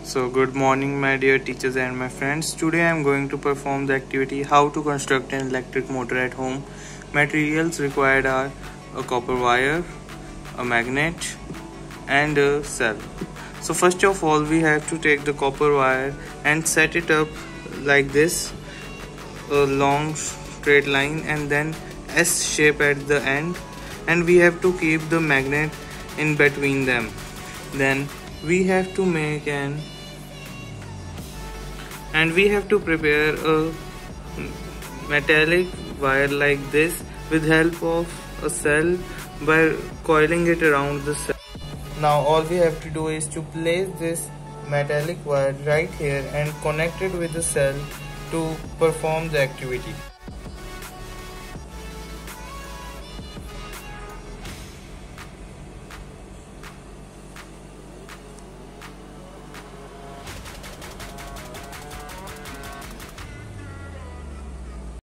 So good morning my dear teachers and my friends. Today I am going to perform the activity how to construct an electric motor at home. Materials required are a copper wire, a magnet and a cell. So first of all we have to take the copper wire and set it up like this, a long straight line and then S shape at the end, and we have to keep the magnet in between them. Then we have to make we have to prepare a metallic wire like this with help of a cell by coiling it around the cell. Now all we have to do is to place this metallic wire right here and connect it with the cell to perform the activity.